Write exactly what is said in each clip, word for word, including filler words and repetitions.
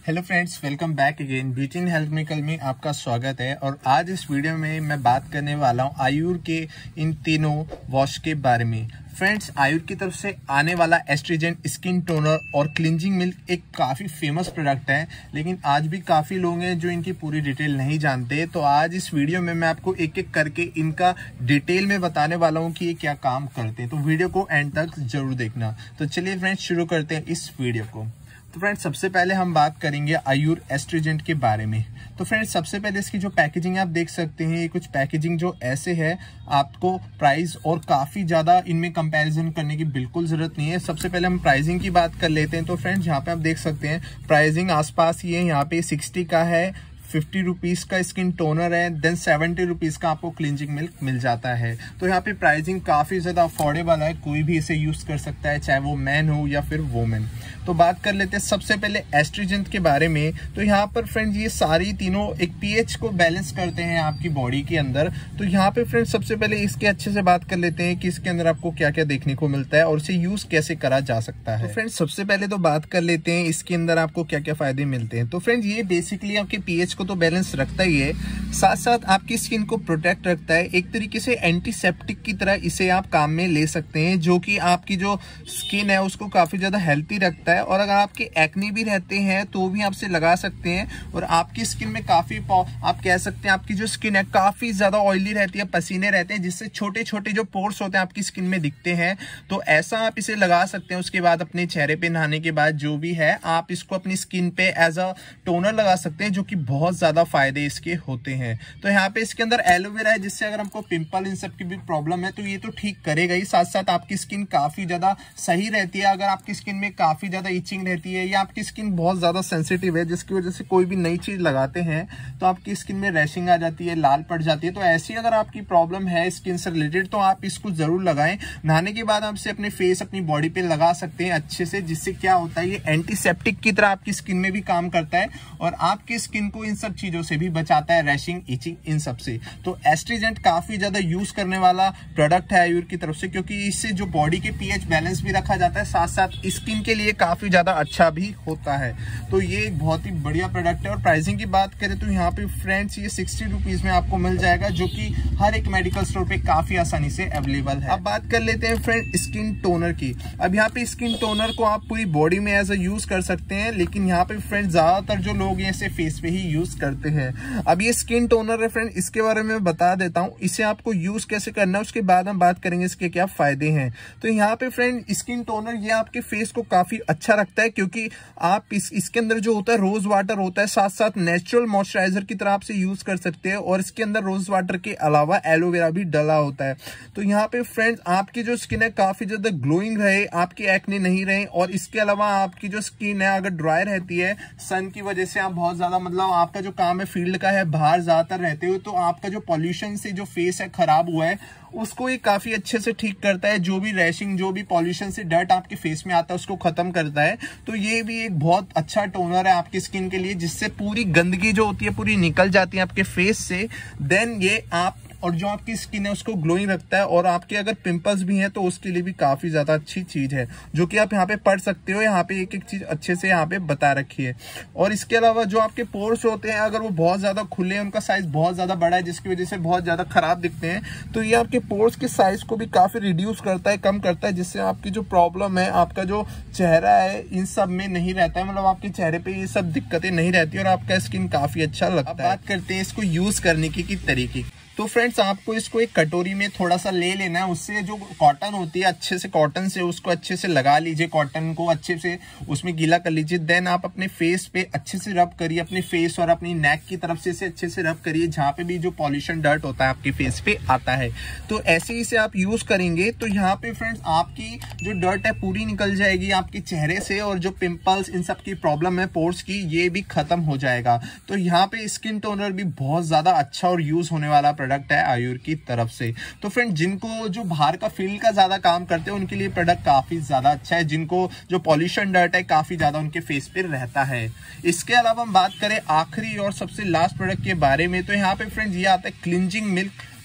Hello friends, welcome back again. Beauty and health मेकल में आपका स्वागत है। और आज इस वीडियो में मैं बात करने वाला हूं आयुर के इन तीनों वॉश के बारे में। फ्रेंड्स, आयुर की तरफ से आने वाला एस्ट्रीजेंट स्किन टोनर और क्लिंजिंग मिल्क एक काफ़ी फेमस प्रोडक्ट है, लेकिन आज भी काफ़ी लोग हैं जो इनकी पूरी डिटेल नहीं जानते। तो आज इस वीडियो में मैं आपको एक एक करके इनका डिटेल में बताने वाला हूं कि ये क्या काम करते हैं। तो वीडियो को एंड तक जरूर देखना। तो चलिए फ्रेंड्स, शुरू करते हैं इस वीडियो को। तो फ्रेंड्स, सबसे पहले हम बात करेंगे आयुर एस्ट्रीजेंट के बारे में। तो फ्रेंड्स, सबसे पहले इसकी जो पैकेजिंग आप देख सकते हैं, ये कुछ पैकेजिंग जो ऐसे है, आपको प्राइस और काफ़ी ज़्यादा इनमें कंपैरिजन करने की बिल्कुल ज़रूरत नहीं है। सबसे पहले हम प्राइसिंग की बात कर लेते हैं। तो फ्रेंड्स, यहाँ पे आप देख सकते हैं प्राइसिंग आसपास ये यहाँ पे सिक्सटी का है, फिफ्टी रुपीज का स्किन टोनर है, देन सेवेंटी रुपीज का आपको क्लिंजिंग मिल्क मिल जाता है। तो यहाँ पे प्राइसिंग काफी ज्यादा अफोर्डेबल है, कोई भी इसे यूज कर सकता है, चाहे वो मैन हो या फिर वोमेन। तो बात कर लेते हैं सबसे पहले एस्ट्रीजेंट के बारे में। तो यहाँ पर फ्रेंड्स, ये सारी तीनों एक पीएच को बैलेंस करते हैं आपकी बॉडी के अंदर। तो यहाँ पे फ्रेंड्स, सबसे पहले इसके अच्छे से बात कर लेते हैं कि इसके अंदर आपको क्या क्या देखने को मिलता है और इसे यूज कैसे करा जा सकता है। तो फ्रेंड्स, सबसे पहले तो बात कर लेते हैं इसके अंदर आपको क्या क्या फायदे मिलते हैं। तो फ्रेंड्स, ये बेसिकली आपके पीएच को तो बैलेंस रखता ही है, साथ साथ आपकी स्किन को प्रोटेक्ट रखता है। एक तरीके से एंटीसेप्टिक की तरह इसे आप काम में ले सकते हैं, जो कि आपकी जो स्किन है उसको काफी ज्यादा हेल्थी रखता है। और अगर आपके एक्ने भी रहते हैं तो भी आप इसे लगा सकते हैं। और आपकी स्किन में काफी, आप कह सकते हैं आपकी जो स्किन है काफी ज्यादा ऑयली रहती है, पसीने रहते हैं, जिससे छोटे छोटे जो पोर्स होते हैं आपकी स्किन में दिखते हैं। तो ऐसा आप इसे लगा सकते हैं। उसके बाद अपने चेहरे पे नहाने के बाद जो भी है, आप इसको अपनी स्किन पे एज अ टोनर लगा सकते हैं, जो कि बहुत ज्यादा फायदे इसके होते हैं। तो यहाँ पे इसके अंदर एलोवेरा है, जिससे अगर हमको पिंपल इन सब की भी प्रॉब्लम है तो ये तो ठीक करेगा ही, साथ साथ आपकी स्किन काफी ज्यादा सही रहती है। अगर आपकी स्किन में काफी ज्यादा इचिंग रहती है या आपकी स्किन बहुत ज्यादा सेंसिटिव है, जिसकी वजह से कोई भी नई चीज लगाते हैं तो आपकी स्किन में रैशिंग आ जाती है, लाल पड़ जाती है, तो ऐसी अगर आपकी प्रॉब्लम है स्किन से रिलेटेड तो आप इसको जरूर लगाएं। नहाने के बाद आप इसे अपने फेस, अपनी बॉडी पे लगा सकते हैं अच्छे से, जिससे क्या होता है, ये एंटीसेप्टिक की तरह आपकी स्किन में भी काम करता है और आपकी स्किन को इन सब चीजों से भी बचाता है, रैशिंग, इचिंग, इन सब से। तो एस्ट्रीजेंट काफी ज्यादा यूज करने वाला प्रोडक्ट है आयुर की तरफ से, क्योंकि इससे जो बॉडी के पीएच बैलेंस भी रखा जाता है, साथ साथ स्किन के लिए काफी ज्यादा अच्छा भी होता है। तो ये एक बहुत ही बढ़िया प्रोडक्ट है। और प्राइसिंग की बात करें तो यहाँ पे फ्रेंड्स, ये सिक्सटी रुपीज में आपको मिल जाएगा, जो कि हर एक मेडिकल स्टोर पे काफी आसानी से अवेलेबल है। अब बात कर लेते हैं फ्रेंड स्किन टोनर की। अब यहाँ पे स्किन टोनर को आप पूरी बॉडी में एज अ यूज कर सकते हैं, लेकिन यहाँ पे फ्रेंड ज्यादातर जो लोग हैं इसे फेस पे ही यूज करते हैं। अब ये स्किन टोनर है फ्रेंड, इसके बारे में बता देता हूँ, इसे आपको यूज कैसे करना है, उसके बाद हम बात करेंगे इसके क्या फायदे हैं। तो यहाँ पे फ्रेंड स्किन टोनर ये आपके फेस को काफी अच्छा रखता है, क्योंकि आप इस, इसके अंदर जो होता है रोज वाटर होता है, साथ साथ नेचुरल मॉइस्चराइजर की तरह आप से यूज कर सकते हैं। और इसके अंदर रोज वाटर के अलावा एलोवेरा भी डला होता है। तो यहाँ पे फ्रेंड्स, आपकी जो स्किन है काफी ज्यादा ग्लोइंग रहे, आपके एक्ने नहीं रहे। और इसके अलावा आपकी जो स्किन है अगर ड्राई रहती है सन की वजह से, आप बहुत ज्यादा, मतलब आपका जो काम है फील्ड का है, बाहर ज्यादातर रहते हो, तो आपका जो पॉल्यूशन से जो फेस है खराब हुआ है, उसको ये काफी अच्छे से ठीक करता है। जो भी रैशिंग, जो भी पॉल्यूशन से डर्ट आपके फेस में आता है उसको खत्म करता है। तो ये भी एक बहुत अच्छा टोनर है आपकी स्किन के लिए, जिससे पूरी गंदगी जो होती है पूरी निकल जाती है आपके फेस से। देन ये आप, और जो आपकी स्किन है उसको ग्लोइंग रखता है। और आपके अगर पिंपल्स भी हैं तो उसके लिए भी काफी ज्यादा अच्छी चीज है, जो कि आप यहाँ पे पढ़ सकते हो। यहाँ पे एक एक चीज अच्छे से यहाँ पे बता रखी है। और इसके अलावा जो आपके पोर्स होते हैं, अगर वो बहुत ज्यादा खुले हैं, उनका साइज बहुत ज्यादा बड़ा है, जिसकी वजह से बहुत ज्यादा खराब दिखते हैं, तो ये आपके पोर्स के साइज को भी काफी रिड्यूस करता है, कम करता है, जिससे आपकी जो प्रॉब्लम है, आपका जो चेहरा है, इन सब में नहीं रहता है। मतलब आपके चेहरे पे ये सब दिक्कतें नहीं रहती और आपका स्किन काफी अच्छा लगता है। बात करते हैं इसको यूज करने की, की तरीके। तो फ्रेंड्स, आपको इसको एक कटोरी में थोड़ा सा ले लेना है। उससे जो कॉटन होती है, अच्छे से कॉटन से उसको अच्छे से लगा लीजिए, कॉटन को अच्छे से उसमें गीला कर लीजिए। देन आप अपने फेस पे अच्छे से रब करिए, अपने फेस और अपनी नेक की तरफ से इसे अच्छे से रब करिए, जहाँ पे भी जो पॉल्यूशन डर्ट होता है आपके फेस पे आता है। तो ऐसे ही इसे आप यूज करेंगे तो यहाँ पे फ्रेंड्स, आपकी जो डर्ट है पूरी निकल जाएगी आपके चेहरे से, और जो पिंपल्स, इन सब की प्रॉब्लम है पोर्स की, ये भी खत्म हो जाएगा। तो यहाँ पे स्किन टोनर भी बहुत ज्यादा अच्छा और यूज होने वाला प्रोडक्ट है आयुर की तरफ से। तो फ्रेंड, जिनको जो बाहर का फील्ड का ज्यादा काम करते हैं उनके लिए प्रोडक्ट काफी ज्यादा अच्छा है, जिनको जो पॉल्यूशन डर्ट है काफी ज्यादा उनके फेस पे रहता है। इसके अलावा हम बात करें आखिरी और सबसे लास्ट प्रोडक्ट के बारे में, तो यहाँ पे फ्रेंड्स ये आता है क्लिंजिंग मिल्क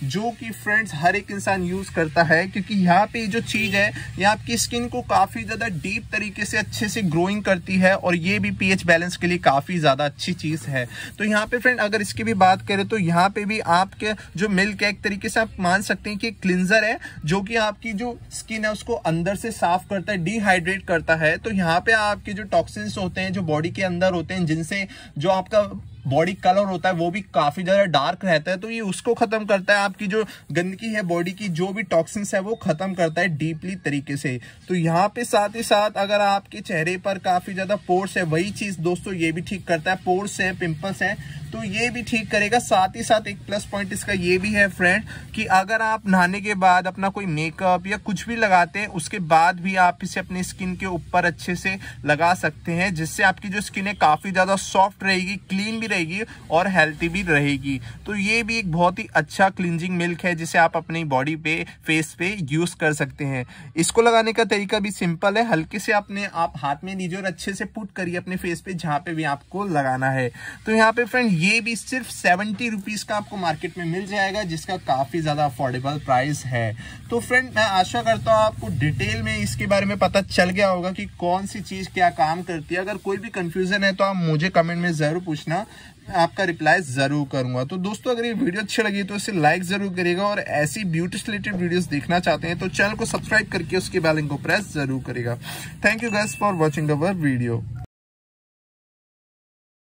जो कि फ्रेंड्स हर एक इंसान यूज करता है, क्योंकि यहाँ पे जो चीज है ये आपकी स्किन को काफी ज्यादा डीप तरीके से अच्छे से ग्रोइंग करती है और ये भी पीएच बैलेंस के लिए काफी ज्यादा अच्छी चीज है। तो यहाँ पे फ्रेंड अगर इसकी भी बात करें तो यहाँ पे भी आपके जो मिल्क है एक तरीके से आप मान सकते हैं कि क्लिंजर है, जो कि आपकी जो स्किन है उसको अंदर से साफ करता है, डिहाइड्रेट करता है। तो यहाँ पे आपके जो टॉक्सिन्स होते हैं जो बॉडी के अंदर होते हैं, जिनसे जो आपका बॉडी कलर होता है वो भी काफी ज्यादा डार्क रहता है, तो ये उसको खत्म करता है। आपकी जो गंदगी है बॉडी की, जो भी टॉक्सिन्स है वो खत्म करता है डीपली तरीके से। तो यहाँ पे साथ ही साथ अगर आपके चेहरे पर काफी ज्यादा पोर्स है, वही चीज दोस्तों ये भी ठीक करता है। पोर्स है, पिंपल्स है, तो ये भी ठीक करेगा। साथ ही साथ एक प्लस पॉइंट इसका ये भी है फ्रेंड कि अगर आप नहाने के बाद अपना कोई मेकअप या कुछ भी लगाते हैं, उसके बाद भी आप इसे अपनी स्किन के ऊपर अच्छे से लगा सकते हैं, जिससे आपकी जो स्किन है काफी ज्यादा सॉफ्ट रहेगी, क्लीन भी रहेगी और हेल्थी भी रहेगी। तो ये भी एक बहुत ही अच्छा क्लींजिंग मिल्क है, जिसे आप अपनी बॉडी पे, फेस पे यूज कर सकते हैं। इसको लगाने का तरीका भी सिंपल है, हल्के से अपने आप हाथ में लीजिए और अच्छे से पुट करिए अपने फेस पे जहां पे भी आपको लगाना है। तो यहाँ पे फ्रेंड ये भी सिर्फ सेवेंटी रुपीज का आपको मार्केट में मिल जाएगा, जिसका काफी ज्यादा अफोर्डेबल प्राइस है। तो फ्रेंड मैं आशा करता हूँ आपको डिटेल में इसके बारे में पता चल गया होगा कि कौन सी चीज क्या काम करती है। अगर कोई भी कंफ्यूजन है तो आप मुझे कमेंट में जरूर पूछना, आपका रिप्लाई जरूर करूंगा। तो दोस्तों अगर ये वीडियो अच्छी लगी तो इसे लाइक जरूर करिएगा, और ऐसी ब्यूटी से रिलेटेड वीडियोस देखना चाहते हैं तो चैनल को सब्सक्राइब करके उसके बेल आइकन को प्रेस जरूर करेगा। Thank you guys for watching our video.